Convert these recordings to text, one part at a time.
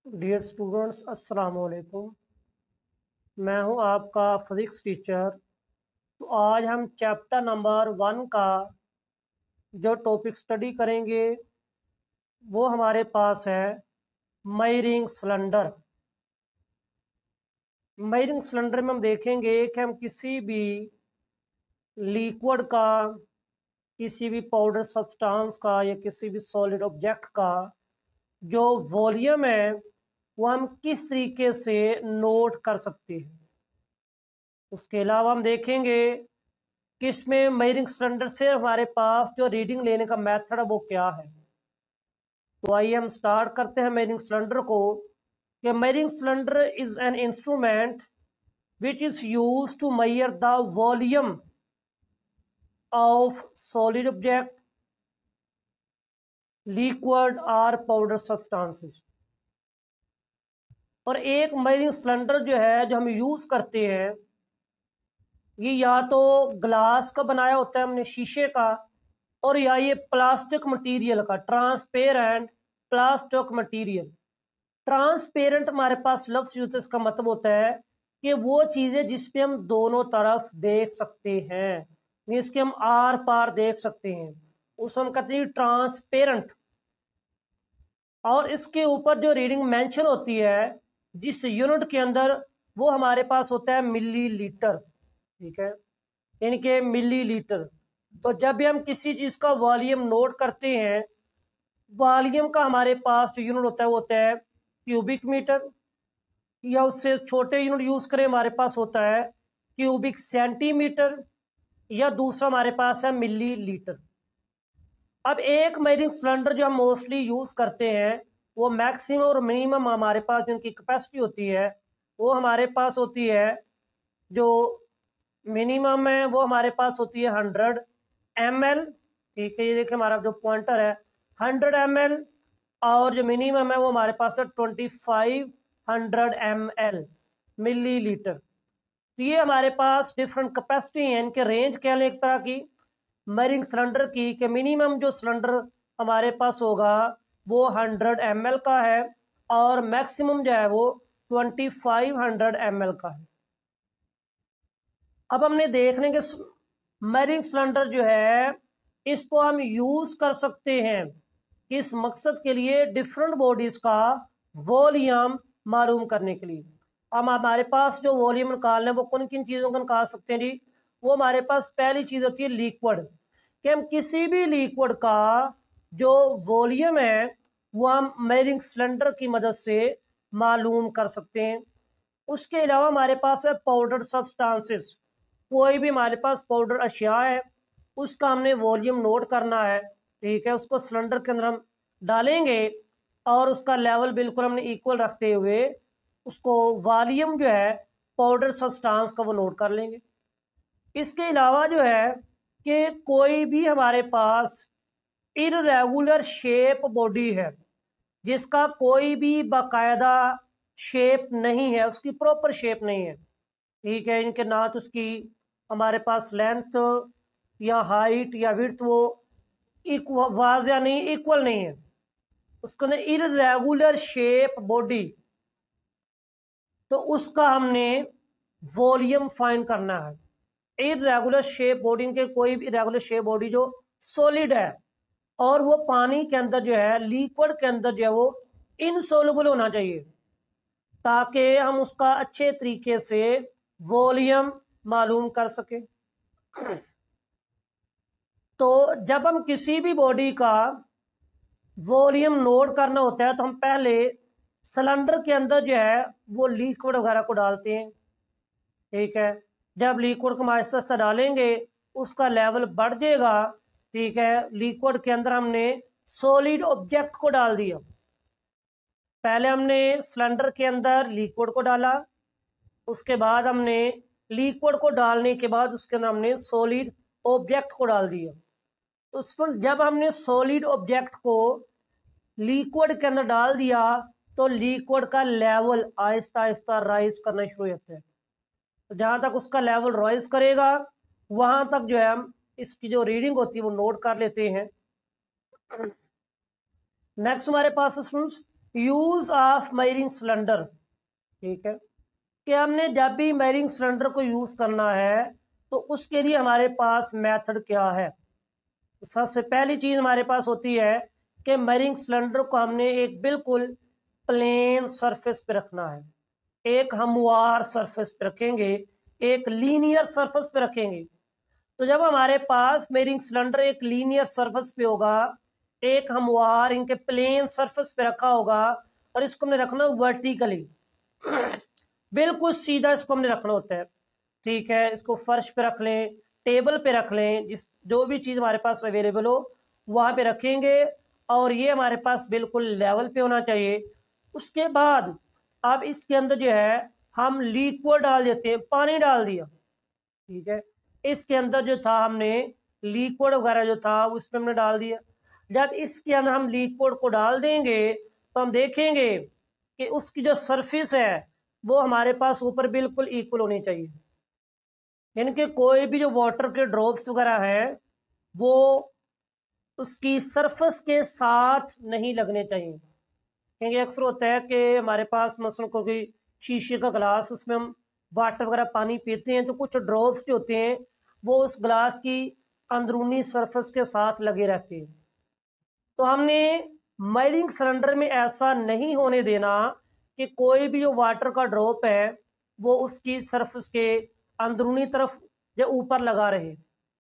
Dear students, अस्सलाम वालेकुम। मैं हूं आपका फिजिक्स टीचर। तो आज हम चैप्टर नंबर 1 का जो टॉपिक स्टडी करेंगे वो हमारे पास है मेजरिंग सिलेंडर। मेजरिंग सिलेंडर में हम देखेंगे कि हम किसी भी लिक्विड का, किसी भी पाउडर सब्सटेंस का या किसी भी सॉलिड ऑब्जेक्ट का जो वॉल्यूम है वो हम किस तरीके से नोट कर सकते हैं। उसके अलावा हम देखेंगे कि इसमें मेजरिंग सिलेंडर से हमारे पास जो रीडिंग लेने का मेथड है वो क्या है। तो आइए हम स्टार्ट करते हैं मेजरिंग सिलेंडर को। कि measuring cylinder is an instrument which is use to measure the volume of solid object, liquid और पाउडर सब्सटेंसेस। और एक मेजरिंग सिलेंडर जो है जो हम यूज करते हैं ये या तो ग्लास का बनाया होता है हमने, शीशे का, और या ये प्लास्टिक मटेरियल का, ट्रांसपेरेंट प्लास्टिक मटेरियल। ट्रांसपेरेंट हमारे पास लफ्ज यूज, इसका मतलब होता है कि वो चीजें जिसपे हम दोनों तरफ देख सकते हैं, मीन्स कि हम आर पार देख सकते हैं, उसको हम कहते हैं ट्रांसपेरेंट। और इसके ऊपर जो रीडिंग मेंशन होती है जिस यूनिट के अंदर, वो हमारे पास होता है मिलीलीटर। ठीक है, इनके मिलीलीटर। तो जब भी हम किसी चीज का वॉल्यूम नोट करते हैं, वॉल्यूम का हमारे पास जो यूनिट होता है वो होता है क्यूबिक मीटर, या उससे छोटे यूनिट यूज करें हमारे पास होता है क्यूबिक सेंटीमीटर, या दूसरा हमारे पास है मिलीलीटर। अब एक मेजरिंग सिलेंडर जो हम मोस्टली यूज करते हैं वो मैक्सिमम और मिनिमम हमारे पास जो उनकी कैपेसिटी होती है वो हमारे पास होती है, जो मिनिमम है वो हमारे पास होती है 100 ml। ठीक है, ये देखिए हमारा जो पॉइंटर है 100 ml, और जो मिनिमम है वो हमारे पास है 2500 ml मिलीलीटर। तो ये हमारे पास डिफरेंट कैपेसिटी है, इनके रेंज कह लें एक तरह की मेजरिंग सिलेंडर की। कि मिनिमम जो सिलेंडर हमारे पास होगा वो 100 ml का है, और मैक्सिमम जो है वो 2500 ml का है। अब हमने देखने के मेजरिंग सिलेंडर जो है इसको हम यूज कर सकते हैं किस मकसद के लिए, डिफरेंट बॉडीज का वॉल्यूम मालूम करने के लिए। हम हमारे पास जो वॉल्यूम निकालना है वो किन किन चीज़ों का निकाल सकते हैं जी। वो हमारे पास पहली चीज़ होती है लिक्विड, कि हम किसी भी लिक्विड का जो वॉल्यूम है वो हम मेजरिंग सिलेंडर की मदद से मालूम कर सकते हैं। उसके अलावा हमारे पास है पाउडर सब्सटेंसेस। कोई भी हमारे पास पाउडर अशिया है उसका हमने वॉल्यूम नोट करना है। ठीक है, उसको सिलेंडर के अंदर हम डालेंगे और उसका लेवल बिल्कुल हमने इक्वल रखते हुए उसको वॉल्यूम जो है पाउडर सब्सटेंस का वो नोट कर लेंगे। इसके अलावा जो है कि कोई भी हमारे पास इररेगुलर शेप बॉडी है जिसका कोई भी बाकायदा शेप नहीं है, उसकी प्रॉपर शेप नहीं है। ठीक है, इनके ना तो उसकी हमारे पास लेंथ या हाइट या विड्थ वो वाजिया नहीं, इक्वल नहीं है, उसके अंदर इररेगुलर शेप बॉडी, तो उसका हमने वॉल्यूम फाइंड करना है। इररेगुलर शेप बॉडी के, कोई भी इररेगुलर शेप बॉडी जो सॉलिड है और वो पानी के अंदर जो है, लिक्विड के अंदर जो है वो इनसॉल्युबल होना चाहिए, ताकि हम उसका अच्छे तरीके से वॉल्यूम मालूम कर सके। तो जब हम किसी भी बॉडी का वॉल्यूम नोट करना होता है तो हम पहले सिलेंडर के अंदर जो है वो लिक्विड वगैरह को डालते हैं। ठीक है, जब लिक्विड को आहिस्ता आहिस्ता डालेंगे उसका लेवल बढ़ जाएगा। ठीक है, लिक्विड के अंदर हमने सॉलिड ऑब्जेक्ट को डाल दिया। पहले हमने सिलेंडर के अंदर लिक्विड को डाला, उसके बाद हमने लिक्विड को डालने के बाद उसके अंदर हमने सॉलिड ऑब्जेक्ट को डाल दिया। उसको जब हमने सॉलिड ऑब्जेक्ट को लिक्विड के अंदर डाल दिया तो लिक्विड का लेवल आहिस्ता आहिस्ता राइज करना शुरू हो जाता है। तो जहां तक उसका लेवल राइज करेगा वहां तक जो है हम इसकी जो रीडिंग होती है वो नोट कर लेते हैं। नेक्स्ट हमारे पास students use of measuring cylinder, ठीक है, कि हमने जब भी मेजरिंग सिलेंडर को यूज़ करना है तो उसके लिए हमारे पास मेथड क्या है। तो सबसे पहली चीज़ हमारे पास होती है कि मेजरिंग सिलेंडर को हमने एक बिल्कुल प्लेन सरफेस पे रखना है, एक हमवार सरफेस पे रखेंगे, एक लीनियर सरफेस पे रखेंगे। तो जब हमारे पास मेजरिंग सिलेंडर एक लीनियर सरफेस पे होगा, एक हमवार इनके प्लेन सरफेस पे रखा होगा, और इसको हमने रखना वर्टिकली, बिल्कुल सीधा इसको हमने रखना होता है, ठीक है। इसको फर्श पे रख लें, टेबल पे रख लें, जिस जो भी चीज़ हमारे पास अवेलेबल हो वहाँ पे रखेंगे, और ये हमारे पास बिल्कुल लेवल पे होना चाहिए। उसके बाद अब इसके अंदर जो है हम लिक्विड डाल देते हैं, पानी डाल दिया, ठीक है। इसके अंदर जो था हमने लिक्विड वगैरह जो था उसमें हमने डाल दिया। जब इसके अंदर हम लिक्विड को डाल देंगे तो हम देखेंगे कि उसकी जो सरफेस है वो हमारे पास ऊपर बिल्कुल इक्वल होनी चाहिए, यानी कि कोई भी जो वाटर के ड्रॉप्स वगैरह हैं वो उसकी सरफेस के साथ नहीं लगने चाहिए। क्योंकि अक्सर होता है कि हमारे पास मसलन कोई शीशे का गिलास, उसमें हम वाटर वगैरह पानी पीते हैं तो कुछ ड्रॉप्स जो होते हैं वो उस गिलास की अंदरूनी सरफेस के साथ लगे रहते हैं। तो हमने मेजरिंग सिलेंडर में ऐसा नहीं होने देना कि कोई भी जो वाटर का ड्रॉप है वो उसकी सरफेस के अंदरूनी तरफ या ऊपर लगा रहे।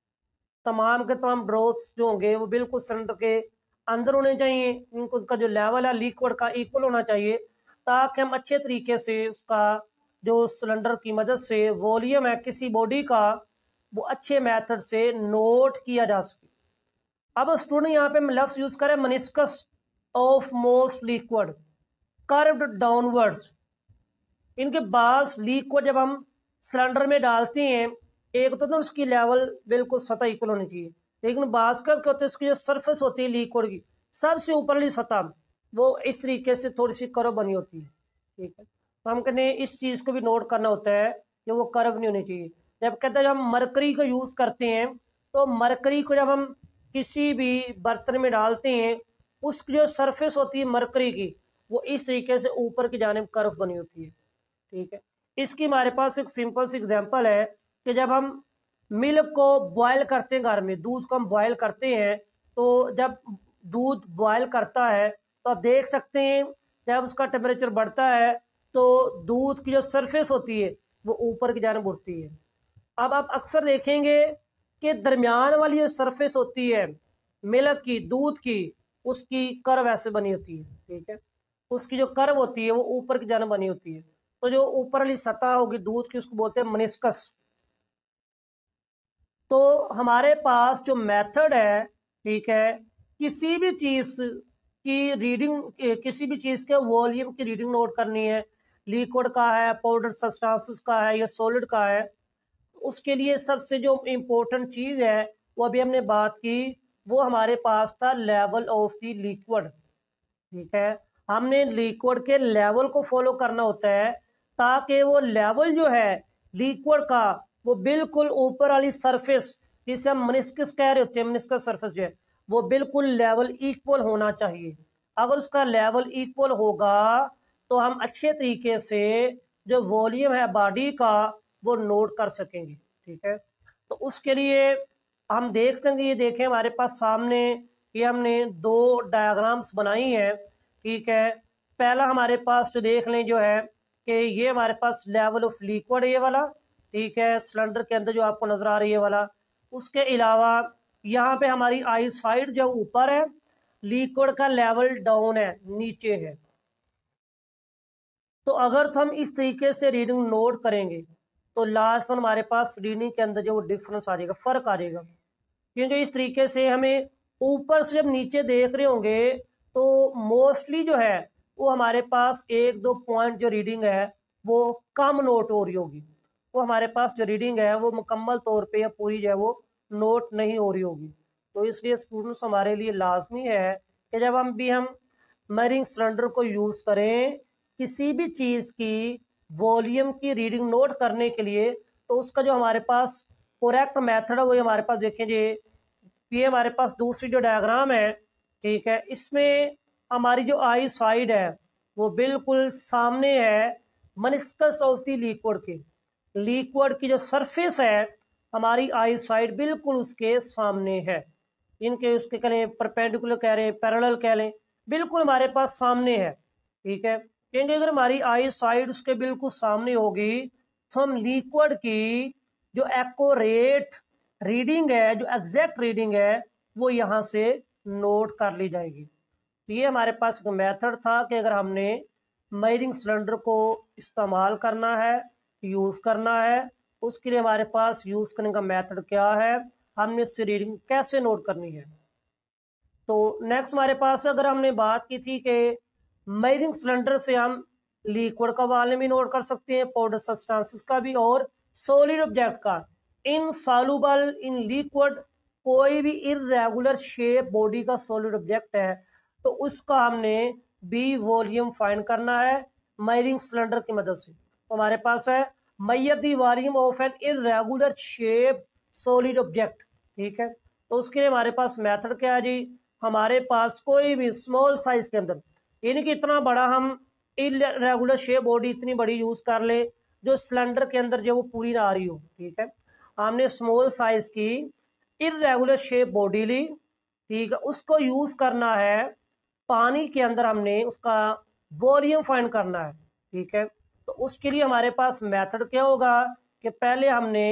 तमाम के तमाम ड्रॉप्स जो होंगे वो बिल्कुल सिलेंडर के अंदर होने चाहिए, उनका जो लेवल है लिक्विड का इक्वल होना चाहिए, ताकि हम अच्छे तरीके से उसका जो सिलेंडर की मदद से वॉल्यूम है किसी बॉडी का वो अच्छे मेथड से नोट किया जा सके। अब स्टूडेंट यहाँ पे हम लफ्ज यूज करें meniscus of most liquid curved downwards. इनके बाद लिक्विड जब हम सिलेंडर में डालते हैं, एक तो ना उसकी लेवल बिल्कुल सतह इक्वल होनी चाहिए, लेकिन बास्केट क्या होता है उसकी जो सरफेस होती है लिक्विड की सबसे ऊपर वाली सतह वो इस तरीके से थोड़ी सी कर्व बनी होती है, ठीक है। तो हम कहते हैं इस चीज़ को भी नोट करना होता है कि वो कर्व नहीं होनी चाहिए। जब कहते हैं जब हम मरकरी को यूज़ करते हैं तो मरकरी को जब हम किसी भी बर्तन में डालते हैं उसकी जो सरफेस होती है मरकरी की वो इस तरीके से ऊपर की जानिब कर्व बनी होती है, ठीक है। इसकी हमारे पास एक सिंपल सी एग्जांपल है कि जब हम मिल्क को बॉयल करते हैं, घर में दूध को हम बॉयल करते हैं, तो जब दूध बॉयल करता है तो आप देख सकते हैं जब उसका टेम्परेचर बढ़ता है तो दूध की जो सरफेस होती है वो ऊपर की जानिब उठती है। अब आप अक्सर देखेंगे कि दरमियान वाली जो सरफेस होती है मिल्क की, दूध की, उसकी कर्व ऐसे बनी होती है, ठीक है। उसकी जो कर्व होती है वो ऊपर की जानिब बनी होती है। तो जो ऊपर वाली सतह होगी दूध की उसको बोलते हैं मनिस्कस। तो हमारे पास जो मेथड है, ठीक है, किसी भी चीज़ की रीडिंग, किसी भी चीज़ के वॉल्यूम की रीडिंग नोट करनी है, लिक्विड का है, पाउडर सब्सटेंसेस का है या सॉलिड का है, उसके लिए सबसे जो इम्पोर्टेंट चीज़ है वो अभी हमने बात की, वो हमारे पास था लेवल ऑफ द लिक्विड, ठीक है। हमने लिक्विड के लेवल को फॉलो करना होता है ताकि वो लेवल जो है लिक्विड का वो बिल्कुल ऊपर वाली सरफेस जिसे हम मनिस्कस कह रहे होते हैं, मनिस्कस सरफेस जो है वो बिल्कुल लेवल इक्वल होना चाहिए। अगर उसका लेवल इक्वल होगा तो हम अच्छे तरीके से जो वॉल्यूम है बॉडी का वो नोट कर सकेंगे, ठीक है। तो उसके लिए हम देख सकेंगे, ये देखें हमारे पास सामने ये हमने दो डायग्राम्स बनाई हैं, ठीक है। पहला हमारे पास जो देख लें जो है कि ये हमारे पास लेवल ऑफ लिक्विड ये वाला, ठीक है, सिलेंडर के अंदर जो आपको नजर आ रही है वाला। उसके अलावा यहाँ पे हमारी आई साइड जो ऊपर है, लिक्विड का लेवल डाउन है, नीचे है। तो अगर तो हम इस तरीके से रीडिंग नोट करेंगे तो लास्ट में हमारे पास रीडिंग के अंदर जो डिफरेंस आ जाएगा, फर्क आ जाएगा। क्योंकि इस तरीके से हमें ऊपर से जब नीचे देख रहे होंगे तो मोस्टली जो है वो हमारे पास एक दो पॉइंट जो रीडिंग है वो कम नोट हो रही होगी, वो हमारे पास जो रीडिंग है वो मुकम्मल तौर पे या पूरी जो है वो नोट नहीं हो रही होगी। तो इसलिए स्टूडेंट्स हमारे लिए लाजमी है कि जब हम मेजरिंग सिलेंडर को यूज़ करें किसी भी चीज़ की वॉल्यूम की रीडिंग नोट करने के लिए, तो उसका जो हमारे पास करेक्ट मेथड है वो हमारे पास देखें जी, ये हमारे पास दूसरी जो डायग्राम है, ठीक है, इसमें हमारी जो आई साइड है वो बिल्कुल सामने है मेनिस्कस ऑफ द लिक्विड के। लिक्विड की जो सरफेस है हमारी आई साइड बिल्कुल उसके सामने है। इनके उसके कह लें परपेंडिकुलर कह रहे हैं, पैरेलल कह लें, बिल्कुल हमारे पास सामने है। ठीक है, क्योंकि अगर हमारी आई साइड उसके बिल्कुल सामने होगी तो हम लिक्विड की जो एक्यूरेट रीडिंग है, जो एग्जैक्ट रीडिंग है, वो यहाँ से नोट कर ली जाएगी। तो ये हमारे पास एक मेथड था कि अगर हमने मेजरिंग सिलेंडर को इस्तेमाल करना है, यूज़ करना है, उसके लिए हमारे पास यूज़ करने का मेथड क्या है, हमने इससे रीडिंग कैसे नोट करनी है। तो नेक्स्ट हमारे पास अगर हमने बात की थी कि मेजरिंग सिलेंडर से हम लिक्विड का वॉल्यूम भी नोट कर सकते हैं, पाउडर सब्सटेंसेस का भी और सॉलिड ऑब्जेक्ट का। इनसॉल्युबल इन लिक्विड कोई भी इर्रेगुलर शेप बॉडी का सॉलिड ऑब्जेक्ट है तो उसका हमने बी वॉल्यूम फाइंड करना है मेजरिंग सिलेंडर की मदद से। तो हमारे पास है measure the volume of an irregular shape solid object. ठीक है, तो उसके लिए हमारे पास मेथड क्या है जी, हमारे पास कोई भी स्मॉल साइज के अंदर, यानी कि इतना बड़ा हम इरेगुलर शेप बॉडी इतनी बड़ी यूज कर ले जो सिलेंडर के अंदर जो वो पूरी ना आ रही हो। ठीक है, हमने स्मॉल साइज की इरेगुलर शेप बॉडी ली। ठीक है, उसको यूज करना है पानी के अंदर, हमने उसका वॉल्यूम फाइंड करना है। ठीक है, तो उसके लिए हमारे पास मेथड क्या होगा कि पहले हमने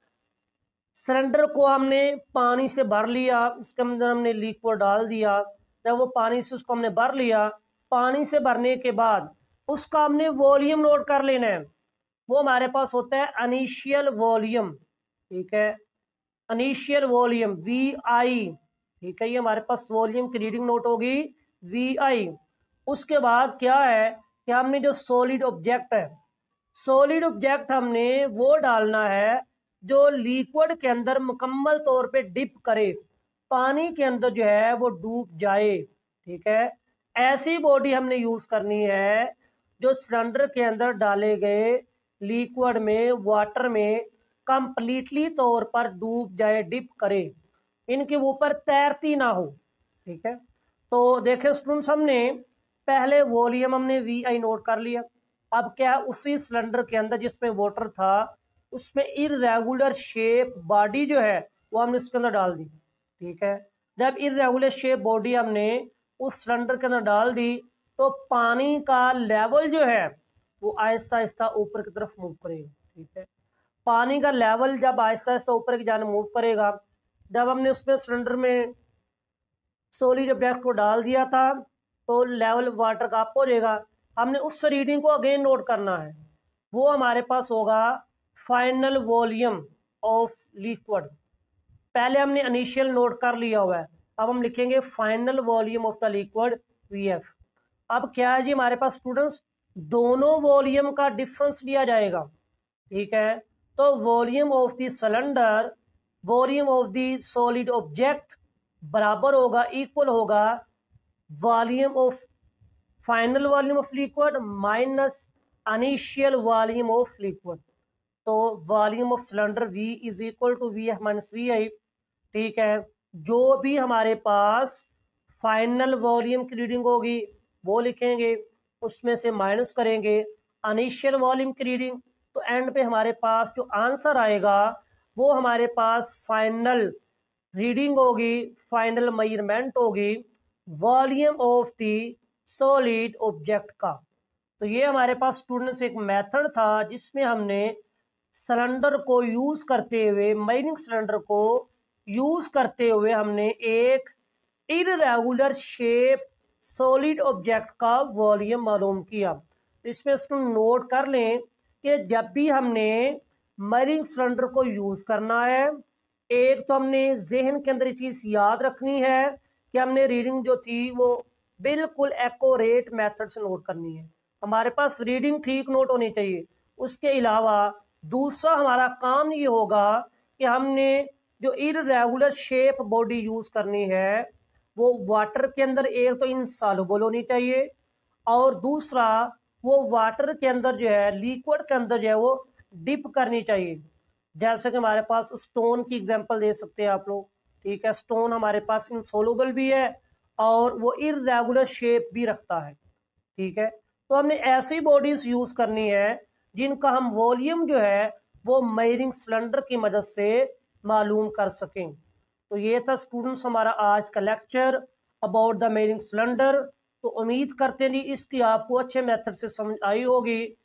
सिलेंडर को हमने पानी से भर लिया, उसके अंदर हमने लिक्विड डाल दिया, जब वो पानी से उसको हमने भर लिया, पानी से भरने के बाद उसका हमने वॉल्यूम नोट कर लेना है। वो हमारे पास होता है इनिशियल वॉल्यूम। ठीक है, इनिशियल वॉल्यूम वी आई। ठीक है, ये हमारे पास वॉल्यूम की रीडिंग नोट होगी वी आई। उसके बाद क्या है कि हमने जो सॉलिड ऑब्जेक्ट है, सॉलिड ऑब्जेक्ट हमने वो डालना है जो लिक्विड के अंदर मुकम्मल तौर पे डिप करे, पानी के अंदर जो है वो डूब जाए। ठीक है, ऐसी बॉडी हमने यूज करनी है जो सिलेंडर के अंदर डाले गए लिक्विड में, वाटर में कंप्लीटली तौर पर डूब जाए, डिप करे, इनके ऊपर तैरती ना हो। ठीक है, तो देखें स्टूडेंट्स, हमने पहले वॉल्यूम हमने वी आई नोट कर लिया। अब क्या, उसी सिलेंडर के अंदर जिसमें वाटर था उसमें इरेगुलर शेप बॉडी जो है वो हमने उसके अंदर डाल दी। ठीक है, जब इरेगुलर शेप बॉडी हमने उस सिलेंडर के अंदर डाल दी तो पानी का लेवल जो है वो आहिस्ता आहिस्ता ऊपर की तरफ मूव करेगा। ठीक है, पानी का लेवल जब आहिस्ता आहिस्ता ऊपर की जाने मूव करेगा, जब हमने उसमें सिलेंडर में सॉलिड ऑब्जेक्ट को डाल दिया था तो लेवल वाटर का अप हो जाएगा। हमने उस रीडिंग को अगेन नोट करना है, वो हमारे पास होगा फाइनल वॉल्यूम ऑफ लिक्विड। पहले हमने इनिशियल नोट कर लिया हुआ है, अब हम लिखेंगे final volume of the liquid VF. अब क्या है जी, हमारे पास स्टूडेंट्स दोनों वॉल्यूम का डिफरेंस लिया जाएगा। ठीक है, तो volume of the cylinder, volume of the solid object बराबर होगा, इक्वल होगा volume of final volume of liquid minus initial volume of liquid. तो volume of cylinder V is equal to V F minus V I. ठीक है, जो भी हमारे पास फाइनल वॉल्यूम की रीडिंग होगी वो लिखेंगे, उसमें से माइनस करेंगे इनिशियल वॉल्यूम की रीडिंग, तो एंड पे हमारे पास जो आंसर आएगा वो हमारे पास फाइनल रीडिंग होगी, फाइनल मेजरमेंट होगी volume of the solid object का। तो ये हमारे पास स्टूडेंट्स एक मेथड था जिसमें हमने सिलेंडर को यूज करते हुए, मेजरिंग सिलेंडर को यूज करते हुए हमने एक इरेगुलर शेप सॉलिड ऑब्जेक्ट का वॉल्यूम मालूम किया। इसमें स्टूडेंट नोट कर लें कि जब भी हमने मेजरिंग सिलेंडर को यूज करना है, एक तो हमने जहन के अंदर ये चीज याद रखनी है कि हमने रीडिंग जो थी वो बिल्कुल एक्यूरेट मेथड से नोट करनी है, हमारे पास रीडिंग ठीक नोट होनी चाहिए। उसके अलावा दूसरा हमारा काम ये होगा कि हमने जो इरेगुलर शेप बॉडी यूज करनी है वो वाटर के अंदर एक तो इनसॉल्युबल होनी चाहिए और दूसरा वो वाटर के अंदर जो है, लिक्विड के अंदर जो है वो डिप करनी चाहिए। जैसे कि हमारे पास स्टोन की एग्जांपल दे सकते हैं आप लोग। ठीक है, स्टोन हमारे पास इनसॉल्युबल भी है और वो इरेगुलर शेप भी रखता है। ठीक है, तो हमने ऐसी बॉडीज यूज करनी है जिनका हम वॉल्यूम जो है वो मेजरिंग सिलेंडर की मदद से मालूम कर सकें। तो ये था स्टूडेंट्स हमारा आज का lecture about the measuring cylinder. तो उम्मीद करते हैं जी इसकी आपको अच्छे मेथड से समझ आई होगी।